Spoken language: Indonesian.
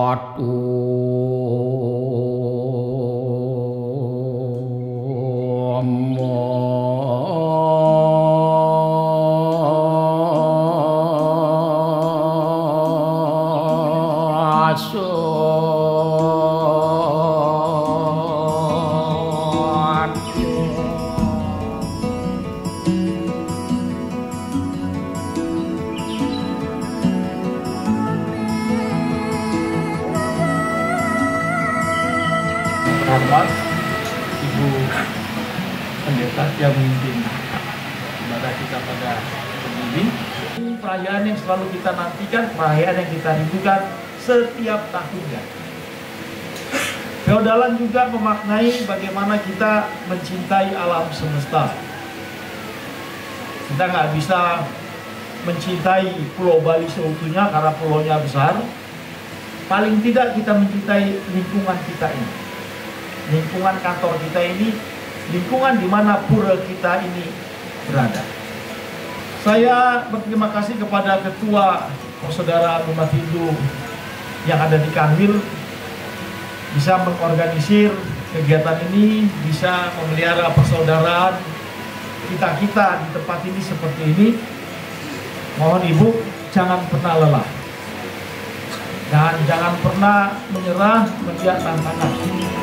Hormat Ibu Pendeta yang memimpin ibadah kita pada hari ini. Perayaan yang selalu kita nantikan, perayaan yang kita rindukan setiap tahunnya. Feodalan juga memaknai bagaimana kita mencintai alam semesta. Kita nggak bisa mencintai Pulau Bali seutuhnya karena pulaunya besar. Paling tidak kita mencintai lingkungan kita ini. Lingkungan kantor kita ini, lingkungan di mana pura kita ini berada. Saya berterima kasih kepada Ketua Persaudaraan Umat Hindu yang ada di Kanwil, bisa mengorganisir kegiatan ini, bisa memelihara persaudaraan kita di tempat ini seperti ini. Mohon Ibu jangan pernah lelah dan jangan pernah menyerah melihat tantangan.